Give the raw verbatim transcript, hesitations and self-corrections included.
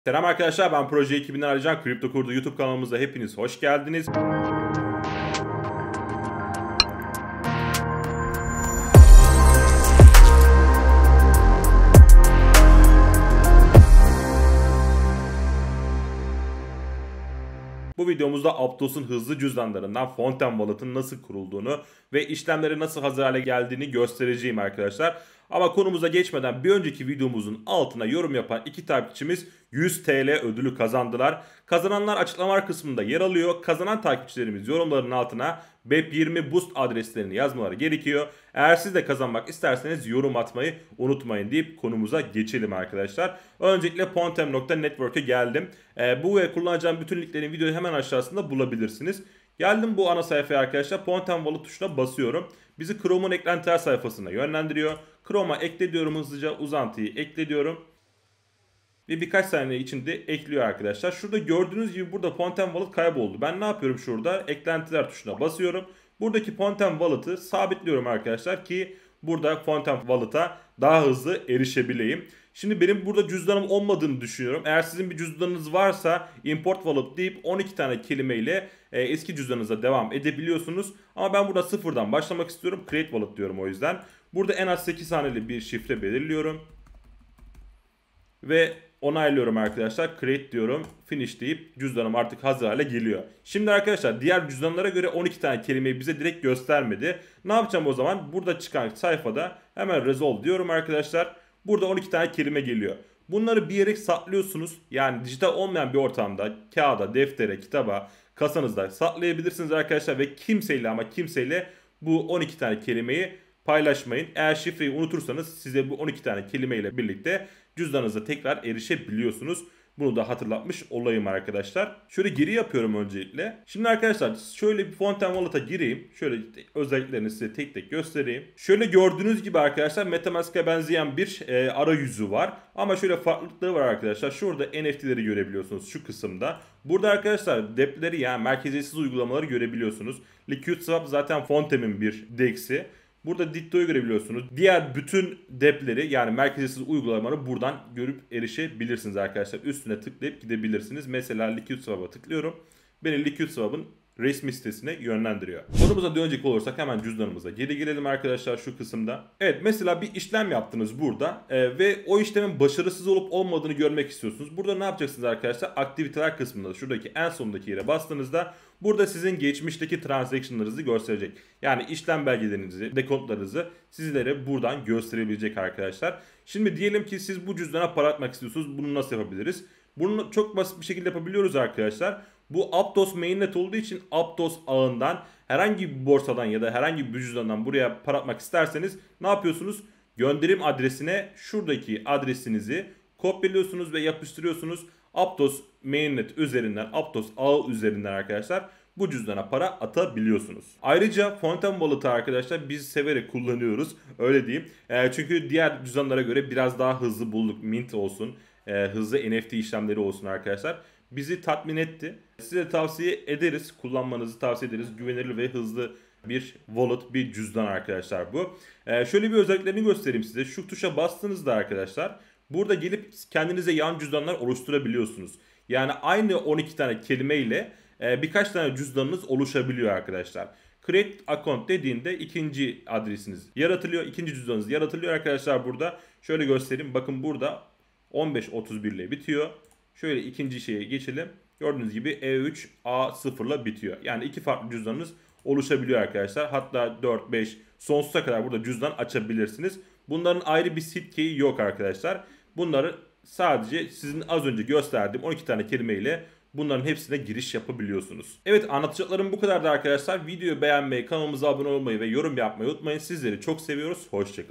Selam arkadaşlar, ben Proje ekibinden Alican. Kripto Kurdu YouTube kanalımıza hepiniz hoş geldiniz. Bu videomuzda Aptos'un hızlı cüzdanlarından Fountain Wallet'ın nasıl kurulduğunu ve işlemleri nasıl hazır hale geldiğini göstereceğim arkadaşlar. Ama konumuza geçmeden bir önceki videomuzun altına yorum yapan iki takipçimiz yüz TL ödülü kazandılar. Kazananlar açıklamalar kısmında yer alıyor. Kazanan takipçilerimiz yorumların altına B E P yirmi Boost adreslerini yazmaları gerekiyor. Eğer siz de kazanmak isterseniz yorum atmayı unutmayın deyip konumuza geçelim arkadaşlar. Öncelikle Pontem nokta network'e geldim. E, bu ve kullanacağım bütün linklerin videoyu hemen aşağısında bulabilirsiniz. Geldim bu ana sayfaya arkadaşlar. Pontem Wallet tuşuna basıyorum. Bizi Chrome'un eklentiler sayfasına yönlendiriyor. Chrome'a ekle diyorum, hızlıca uzantıyı ekle diyorum. Ve birkaç saniye içinde ekliyor arkadaşlar. Şurada gördüğünüz gibi burada Pontem Wallet kayboldu. Ben ne yapıyorum şurada? Eklentiler tuşuna basıyorum. Buradaki Pontem Wallet'ı sabitliyorum arkadaşlar ki burada Pontem Wallet'a daha hızlı erişebileyim. Şimdi benim burada cüzdanım olmadığını düşünüyorum. Eğer sizin bir cüzdanınız varsa import wallet deyip on iki tane kelimeyle e, eski cüzdanınıza devam edebiliyorsunuz. Ama ben burada sıfırdan başlamak istiyorum. Create wallet diyorum o yüzden. Burada en az sekiz haneli bir şifre belirliyorum. Ve onaylıyorum arkadaşlar. Create diyorum. Finish deyip cüzdanım artık hazır hale geliyor. Şimdi arkadaşlar diğer cüzdanlara göre on iki tane kelimeyi bize direkt göstermedi. Ne yapacağım o zaman? Burada çıkan sayfada hemen resolve diyorum arkadaşlar. Burada on iki tane kelime geliyor. Bunları bir yere saklıyorsunuz. Yani dijital olmayan bir ortamda kağıda, deftere, kitaba, kasanızda saklayabilirsiniz arkadaşlar. Ve kimseyle ama kimseyle bu on iki tane kelimeyi paylaşmayın. Eğer şifreyi unutursanız size bu on iki tane kelimeyle birlikte cüzdanınıza tekrar erişebiliyorsunuz. Bunu da hatırlatmış olayım arkadaşlar. Şöyle geri yapıyorum öncelikle. Şimdi arkadaşlar şöyle bir Fountain Wallet'a gireyim. Şöyle özelliklerini size tek tek göstereyim. Şöyle gördüğünüz gibi arkadaşlar MetaMask'a benzeyen bir e, arayüzü var. Ama şöyle farklılıkları var arkadaşlar. Şurada N F T'leri görebiliyorsunuz şu kısımda. Burada arkadaşlar dep'leri yani merkeziyetsiz uygulamaları görebiliyorsunuz. LiquidSwap zaten Fountain'in bir dex'i. Burada Ditto'yu görebiliyorsunuz. Diğer bütün dep'leri yani merkeziyetsiz uygulamaları buradan görüp erişebilirsiniz arkadaşlar. Üstüne tıklayıp gidebilirsiniz. Mesela LiquidSwap'a tıklıyorum. Beni LiquidSwap'ın resmi sitesine yönlendiriyor. Konumuza dönecek olursak hemen cüzdanımıza geri gelelim arkadaşlar şu kısımda. Evet, mesela bir işlem yaptınız burada e, ve o işlemin başarısız olup olmadığını görmek istiyorsunuz. Burada ne yapacaksınız arkadaşlar? Aktiviteler kısmında şuradaki en sondaki yere bastığınızda burada sizin geçmişteki transaction'larınızı gösterecek. Yani işlem belgelerinizi, dekontlarınızı sizlere buradan gösterebilecek arkadaşlar. Şimdi diyelim ki siz bu cüzdana para atmak istiyorsunuz. Bunu nasıl yapabiliriz? Bunu çok basit bir şekilde yapabiliyoruz arkadaşlar. Bu Aptos mainnet olduğu için Aptos ağından herhangi bir borsadan ya da herhangi bir cüzdandan buraya para atmak isterseniz ne yapıyorsunuz? Gönderim adresine şuradaki adresinizi kopyalıyorsunuz ve yapıştırıyorsunuz. Aptos mainnet üzerinden, Aptos ağı üzerinden arkadaşlar bu cüzdana para atabiliyorsunuz. Ayrıca Fountain Wallet'ı arkadaşlar biz severek kullanıyoruz. Öyle diyeyim. E, çünkü diğer cüzdanlara göre biraz daha hızlı bulduk. Mint olsun, e, hızlı N F T işlemleri olsun arkadaşlar. Bizi tatmin etti. Size tavsiye ederiz. Kullanmanızı tavsiye ederiz. Güvenilir ve hızlı bir wallet, bir cüzdan arkadaşlar bu. Ee, şöyle bir özelliklerini göstereyim size. Şu tuşa bastığınızda arkadaşlar burada gelip kendinize yan cüzdanlar oluşturabiliyorsunuz. Yani aynı on iki tane kelimeyle e, birkaç tane cüzdanınız oluşabiliyor arkadaşlar. Create account dediğinde ikinci adresiniz yaratılıyor. İkinci cüzdanınız yaratılıyor arkadaşlar burada. Şöyle göstereyim. Bakın burada on beş otuz bir ile bitiyor. Şöyle ikinci şeye geçelim. Gördüğünüz gibi E üç A sıfır ile bitiyor. Yani iki farklı cüzdanınız oluşabiliyor arkadaşlar. Hatta dört beş sonsuza kadar burada cüzdan açabilirsiniz. Bunların ayrı bir seed key'i yok arkadaşlar. Bunları sadece sizin az önce gösterdiğim on iki tane kelimeyle bunların hepsine giriş yapabiliyorsunuz. Evet, anlatacaklarım bu kadardı arkadaşlar. Videoyu beğenmeyi, kanalımıza abone olmayı ve yorum yapmayı unutmayın. Sizleri çok seviyoruz. Hoşçakalın.